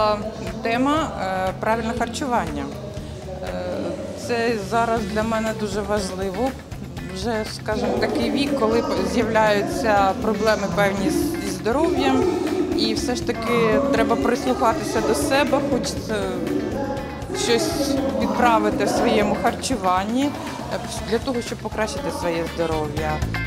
виникла тема правильне харчування. Це зараз для мене дуже важливо. Вже, скажімо, такий вік, коли з'являються проблеми певні зі здоров'ям, і все ж таки треба прислухатися до себе, хочеться щось підправити в своєму харчуванні для того, щоб покращити своє здоров'я.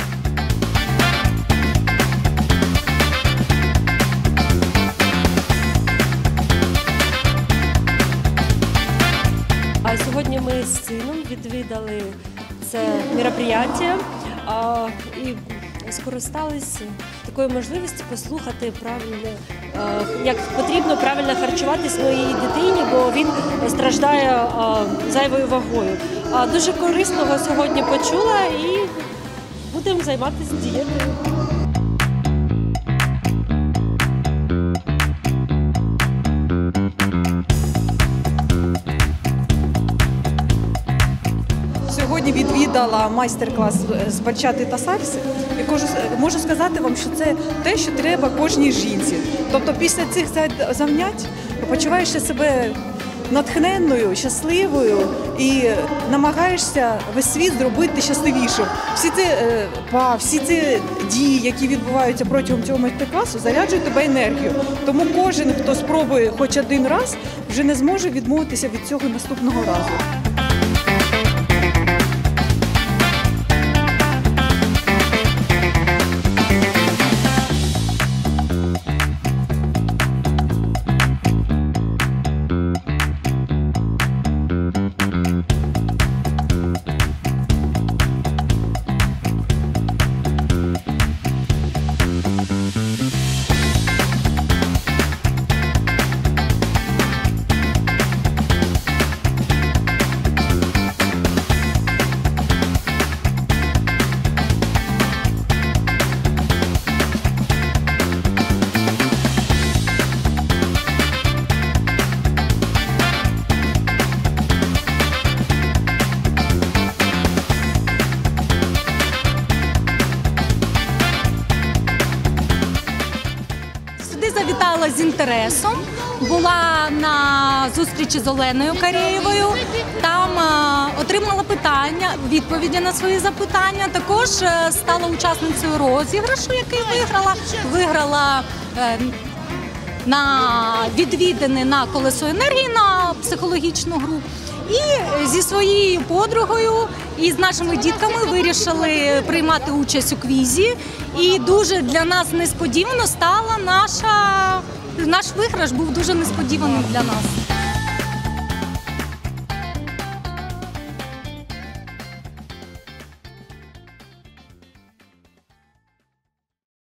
А сьогодні ми з сином відвідали це мероприятие і скористалися такою можливістю послухати правильно, як потрібно правильно харчувати своїй дитині, бо він страждає зайвою вагою. Дуже корисного сьогодні почула і будемо займатися дієтою. Сьогодні відвідала майстер-клас з бачати та сальси і можу сказати вам, що це те, що треба кожній жінці. Тобто після цих занять почуваєшся себе натхненною, щасливою і намагаєшся весь світ зробити щасливішим. Всі ці дії, які відбуваються протягом цього майстер-класу, заряджують тебе енергію. Тому кожен, хто спробує хоч один раз, вже не зможе відмовитися від цього наступного разу. Завітала з інтересом, була на зустрічі з Оленою Карєєвою, там отримала відповіді на свої запитання, також стала учасницею розіграшу, який виграла на відвідини на колесо енергії, на психологічну гру. І зі своєю подругою і з нашими дітками вирішили приймати участь у квізі. І дуже для нас несподівано стала наш виграш був дуже несподіваним для нас.